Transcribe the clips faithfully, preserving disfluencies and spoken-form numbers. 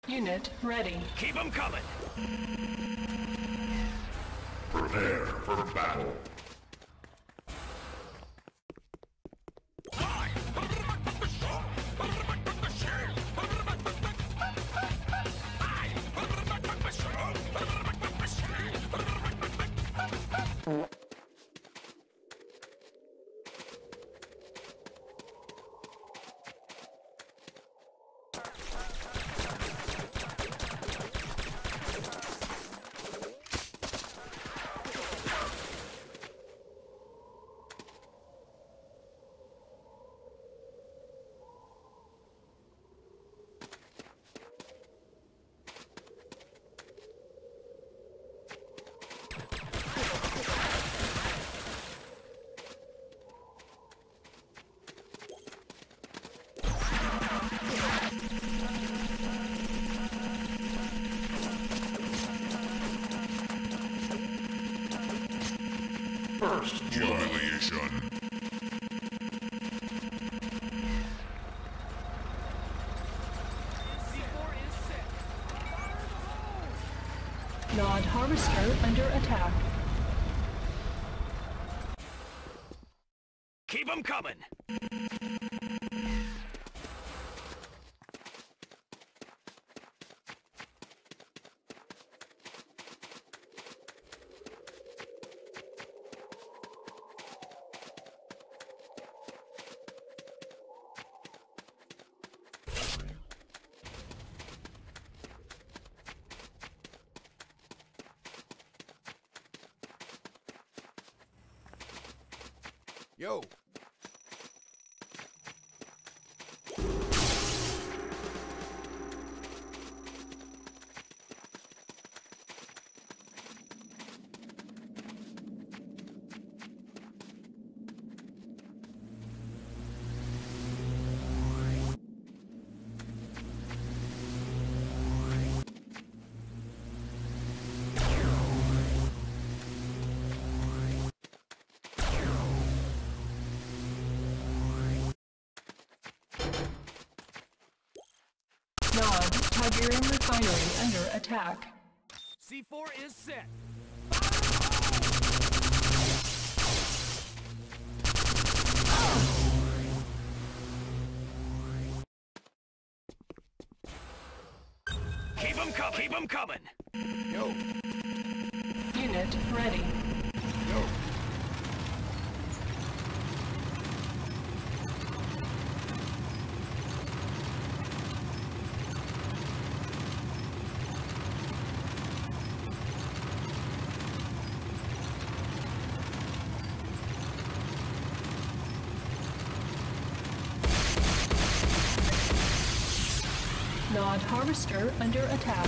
Unit ready. Keep them coming. Prepare for battle. First humiliation. Nod harvester under attack. Keep them coming. Yo. Nod Tigerian refinery under attack. C four is set. Keep them coming. Keep them coming. Yo. Unit ready. Yo. Nod harvester under attack.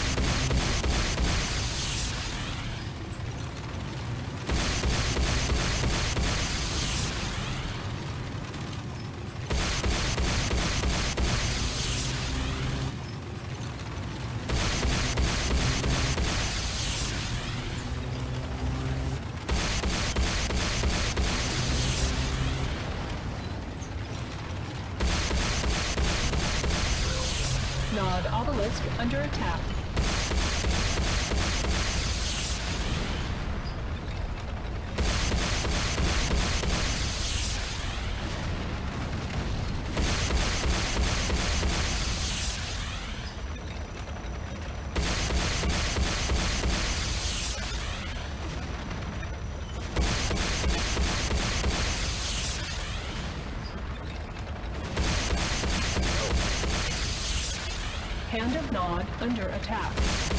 Nod obelisk under attack. Hand of Nod under attack.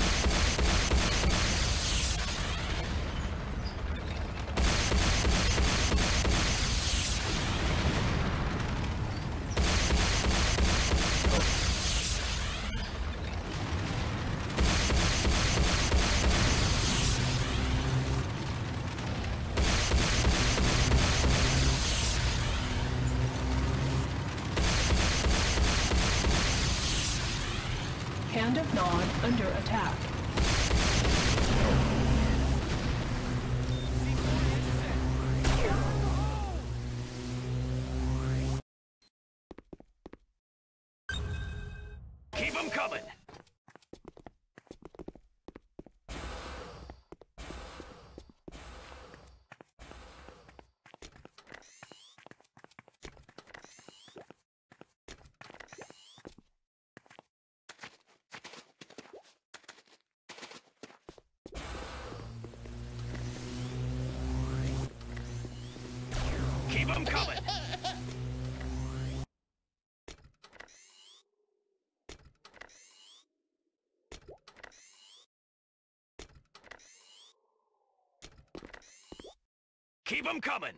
Hand of Nod under attack. Keep them coming. 'em coming! Keep 'em coming!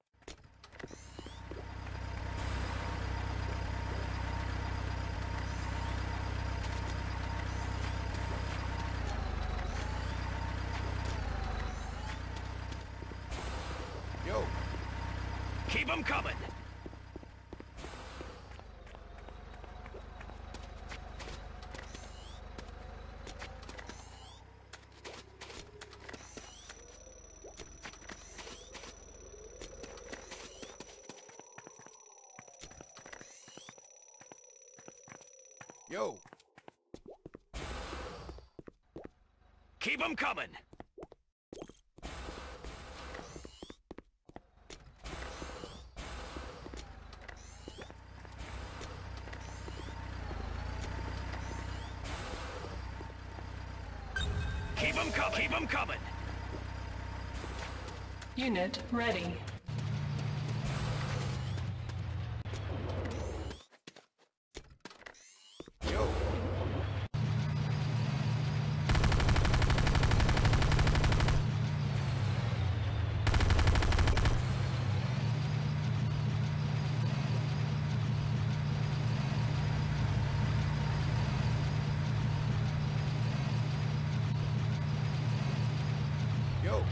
Yo. Keep 'em coming! Yo. Keep 'em coming! Keep 'em coming! Keep 'em coming! Unit ready. Yo. Yo.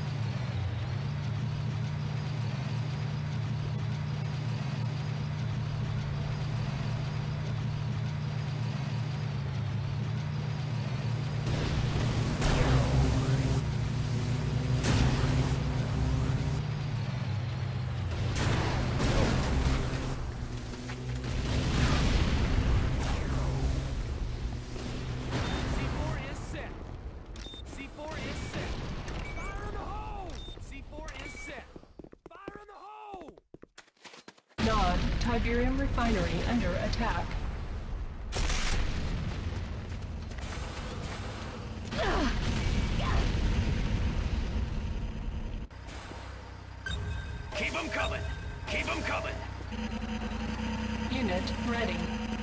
C four is set! C four is set! Fire in the hole! C four is set! Fire in the hole! Nod, Tiberium Refinery under attack. Keep 'em coming! Keep 'em coming! Unit ready.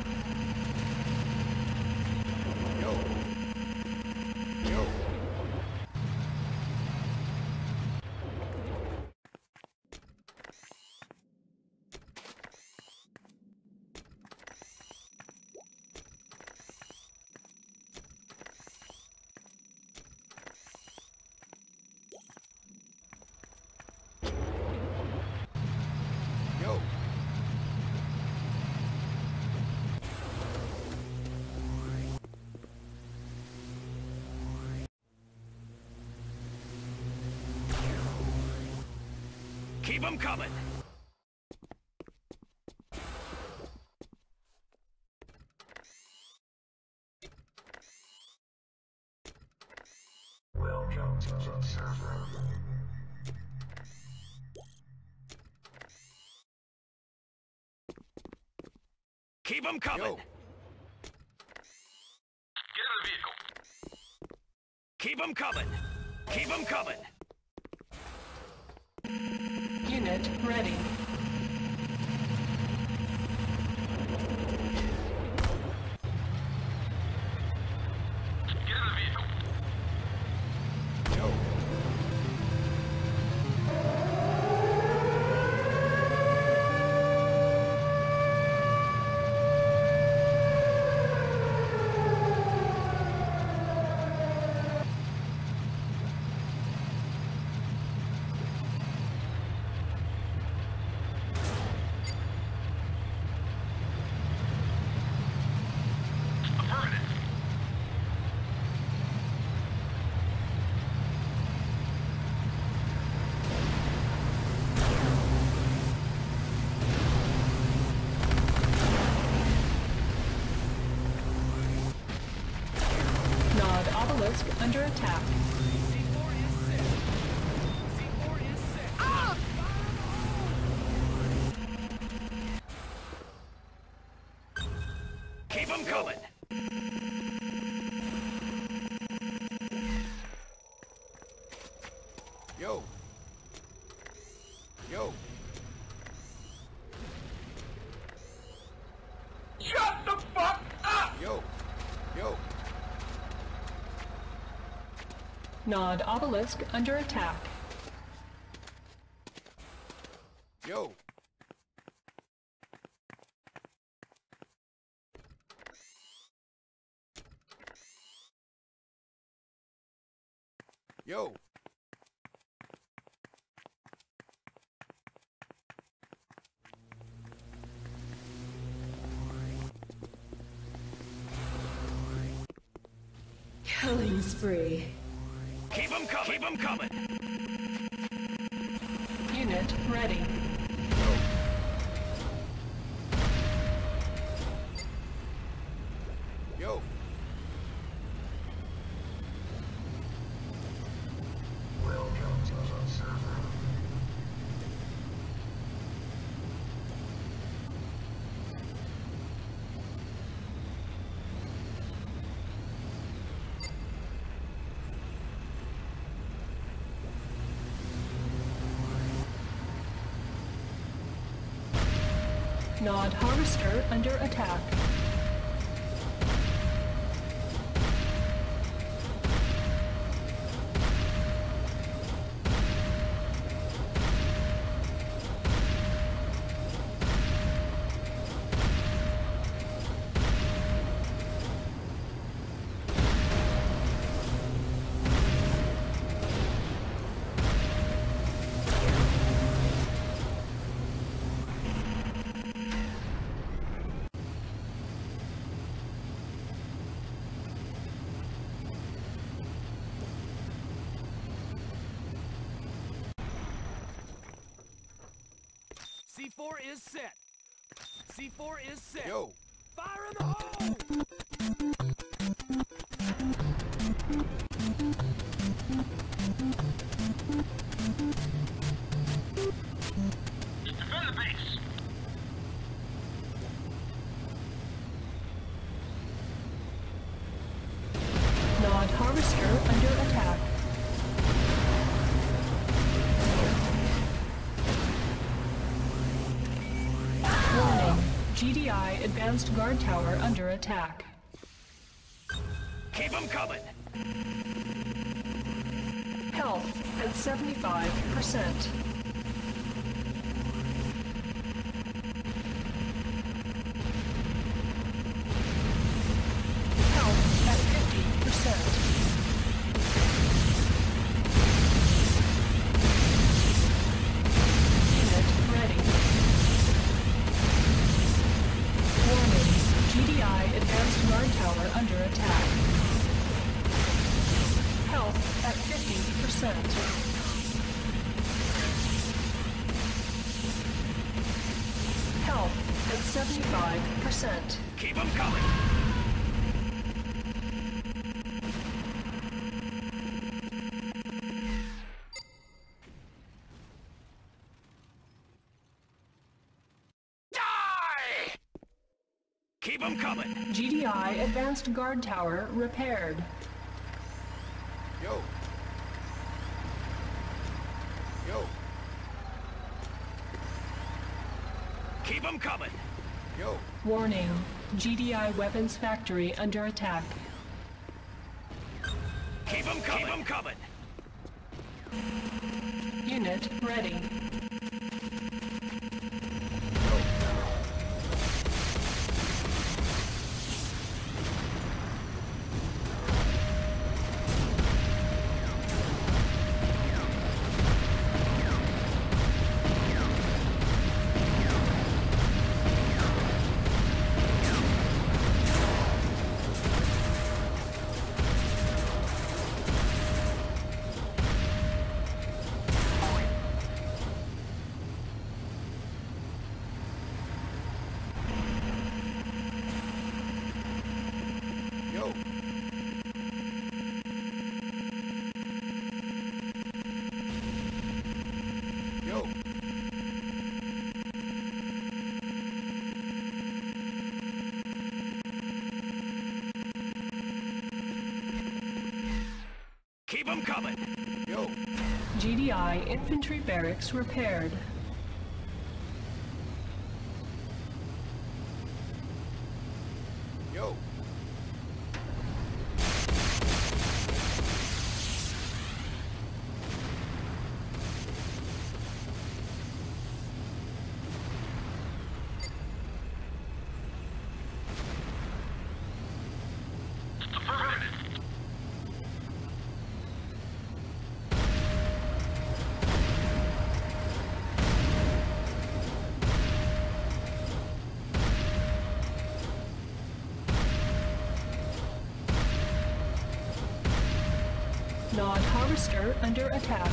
Yo. Yo. Yo. Keep 'em coming! Welcome to the server. Keep 'em coming! Yo. Get in the vehicle! Keep 'em coming! Keep 'em coming! Unit ready. Get in the vehicle! Yo. Affirmative! Nod obelisk under attack. C four is set! C four is set! Ah! Keep 'em coming! Yo. Yo. Yo. Nod obelisk under attack. Yo. Yo. Killing spree. Keep them coming. Keep them coming. Unit ready. Yo. Welcome to the server. Nod harvester under attack. C four is set. C four is set. Yo. Fire in the hole! Defend the base. Nod harvester under attack. Warning. G D I advanced guard tower under attack. Keep them coming. Health at seventy-five percent. Health at fifty percent. Unit ready. Warning. G D I advanced guard tower under attack. Health at fifty percent. Health at seventy-five percent. Keep them coming. Die! Keep them coming. G D I advanced guard tower repaired. Yo. Yo. Keep them coming. Yo. Warning. G D I weapons factory under attack. Keep them coming. Keep them coming. Unit ready. Yo. Yo. Keep them coming. Yo. G D I infantry barracks repaired. Yo. Non-harvester under attack.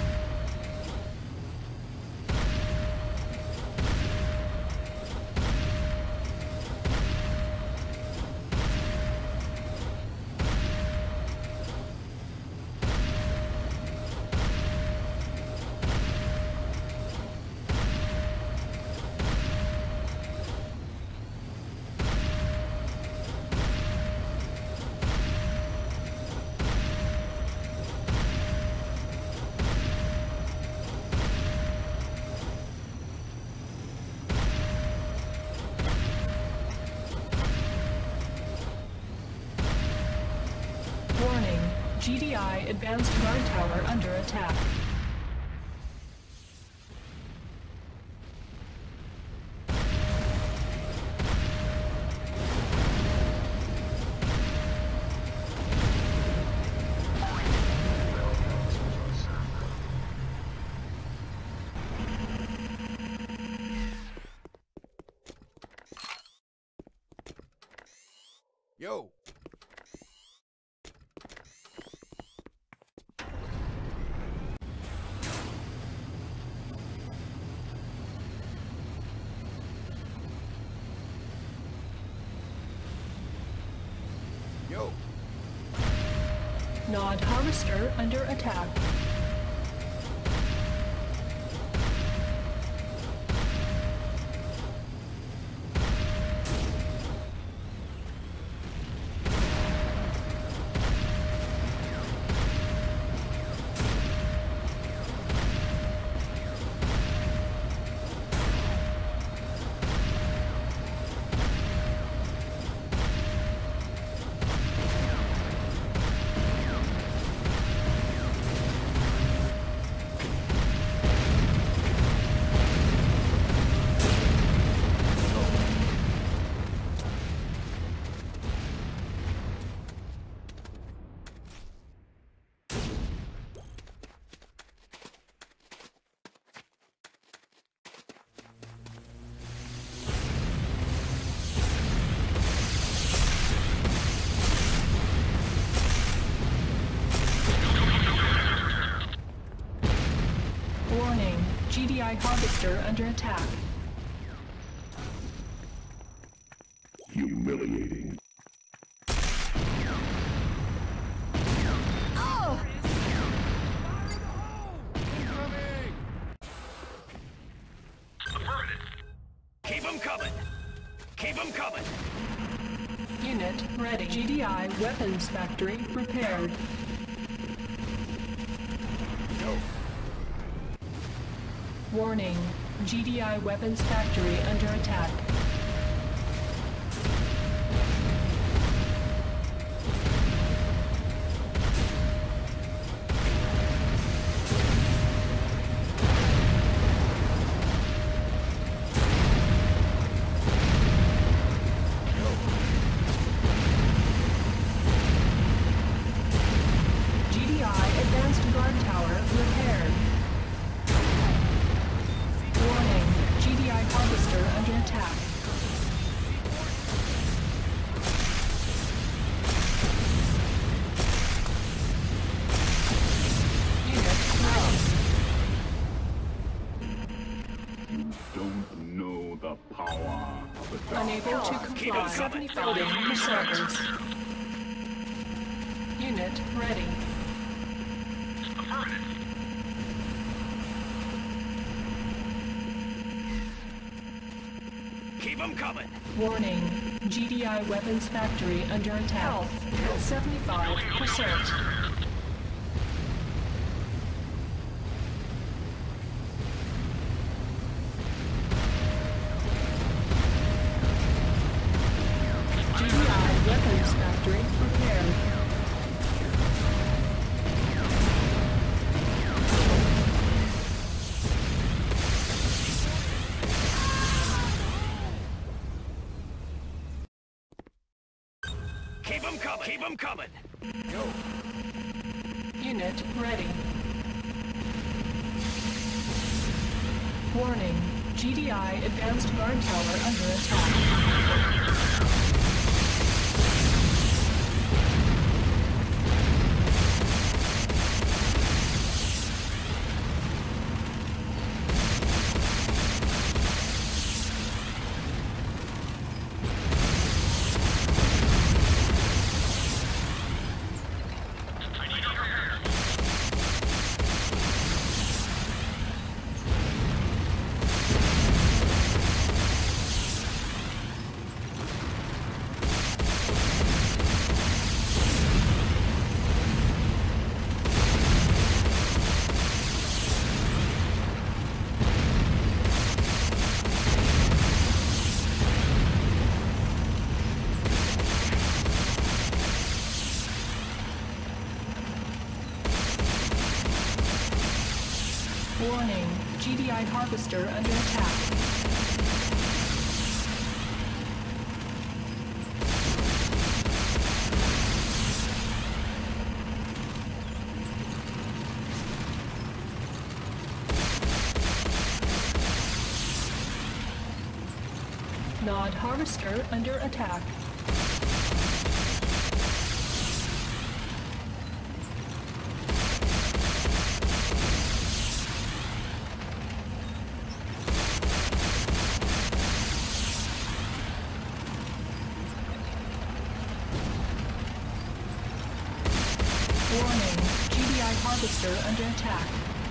Warning, G D I advanced guard tower under attack. Yo. Yo. Nod harvester under attack. Warning, G D I harvester under attack. Humiliating. Keep them coming! Keep them coming! Unit ready. G D I weapons factory repaired. Yo. Warning, G D I weapons factory under attack. G D I advanced guard tower repaired. Warning, G D I harvester under attack. Unit ready. Don't know the power of the dark. Unable to comply. seventy-five percent. Unit ready. Keep them coming! Warning, G D I weapons factory under attack. seventy-five percent. G D I weapons factory repaired. Keep them coming! Keep them coming! Yo. Unit ready. Warning, G D I advanced guard tower under attack. Warning, G D I harvester under attack. Nod harvester under attack. Warning, G D I harvester under attack.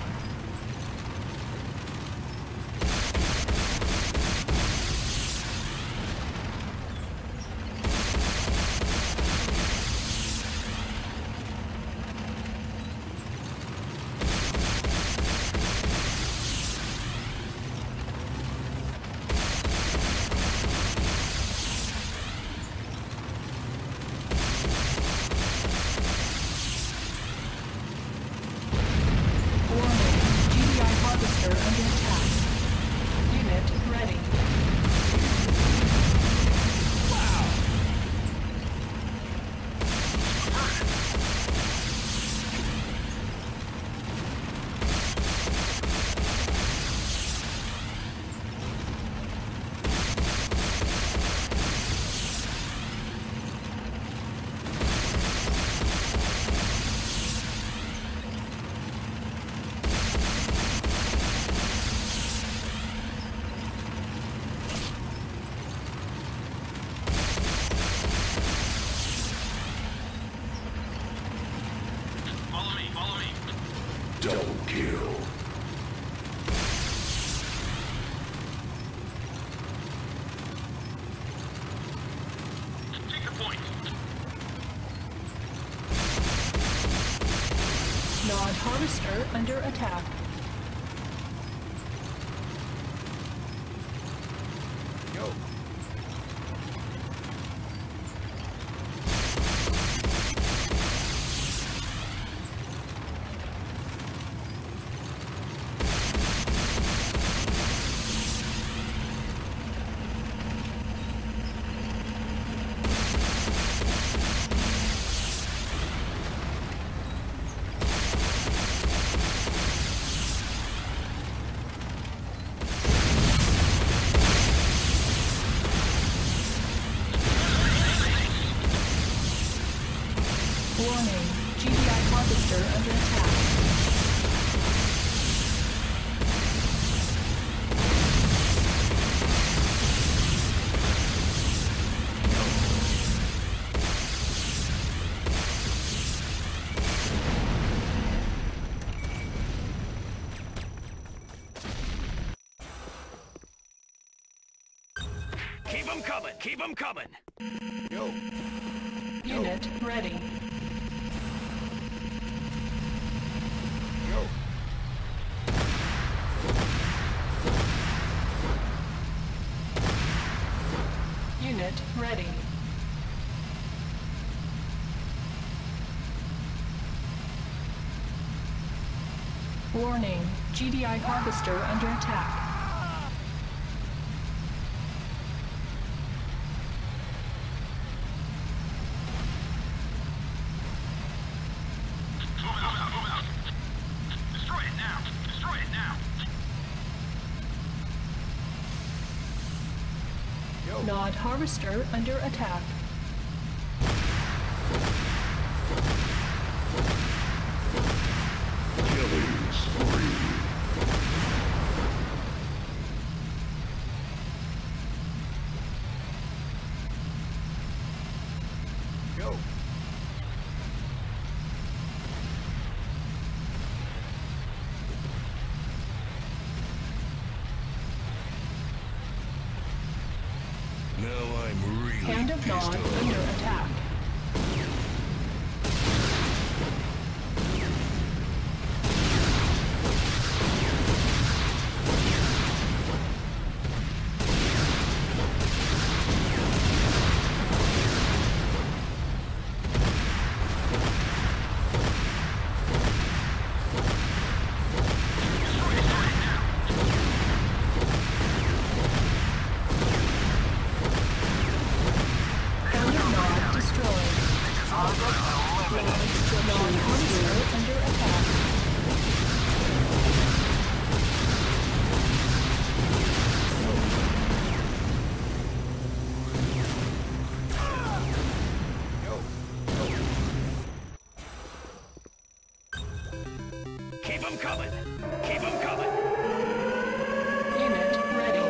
Double kill. Take the point. Nod harvester under attack. Yo. Warning, G D I harvester under attack. Keep them coming! Keep them coming! Yo. Unit ready. Yo. Unit ready. Warning, G D I harvester under attack. Move out, move out. Destroy it now. Destroy it now. Yo. Nod harvester under attack. Killing spree. Yo. Now I'm really Hand of pissed Nod off. under attack. Destroy it. Non-harvester under attack. Keep them coming. Keep them coming. Unit ready.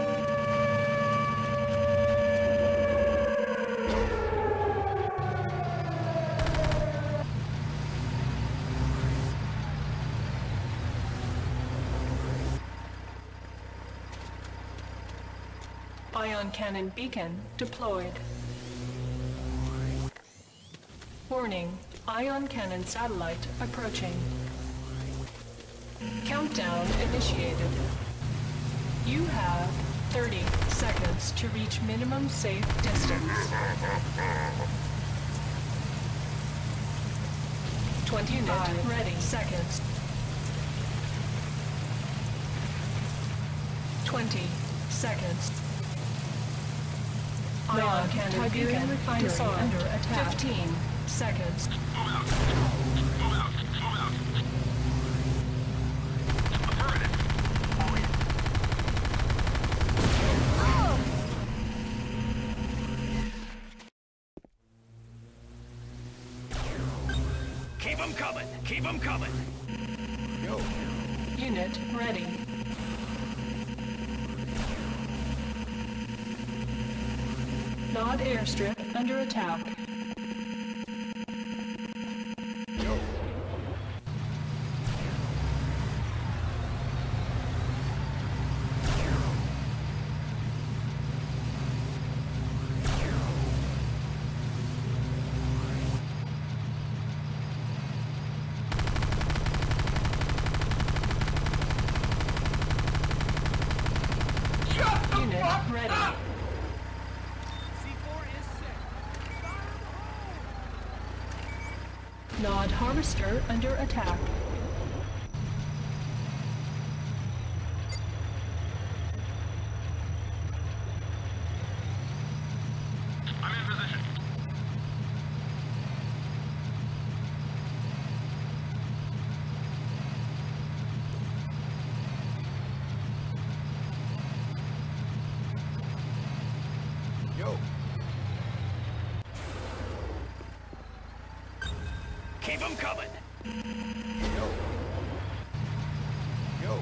Ion cannon beacon deployed. Warning, ion cannon satellite approaching. Countdown initiated. You have thirty seconds to reach minimum safe distance. twenty-five ready seconds. twenty seconds. Ion cannon beacon disarmed. Under attack. fifteen seconds. Move out. Move out. Move out. Affirmative. Keep them coming. Keep them coming. Go. Unit ready. Nod airstrip under attack. Go. Unit ready. C four is set. Fire in the hole. Nod harvester under attack. I'm in position. Go. Keep them coming. Go. Go.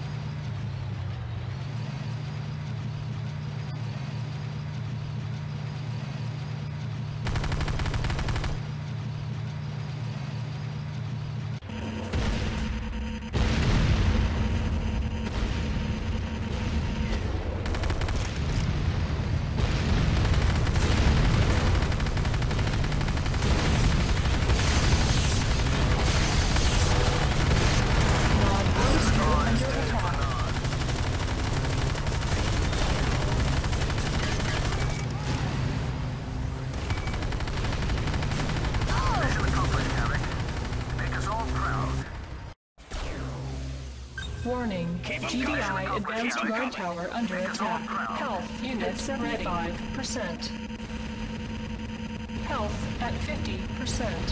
Nod harvester under attack. Mission accomplished, Havoc. Make us all proud. Warning, Keep 'em G D coming. I advanced Keep 'em guard coming. tower under attack. Health unit seventy-five percent. Health at fifty percent.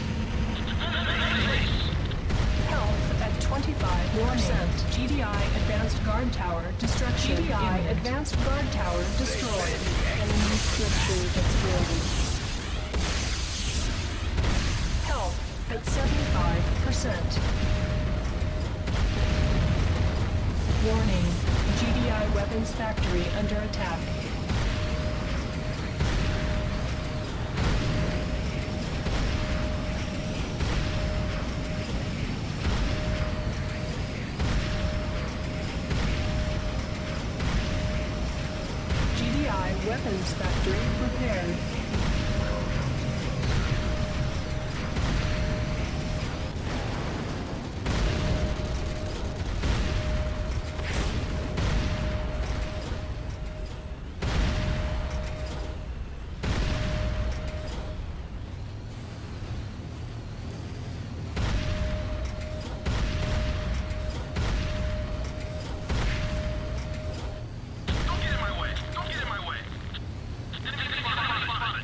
Health at twenty-five percent. G D I advanced guard tower destruction. G D I advanced guard tower destroyed. Enemy structure destroyed. Health at seventy-five percent. Warning, G D I weapons factory under attack. G D I weapons factory repaired. Don't get in my way. Don't get in my way. Enemy spotted.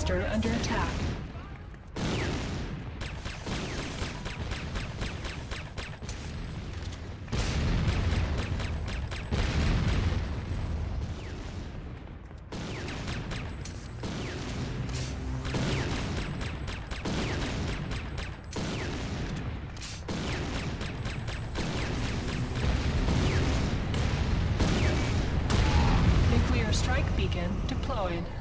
cluster under attack. Nuclear strike beacon deployed.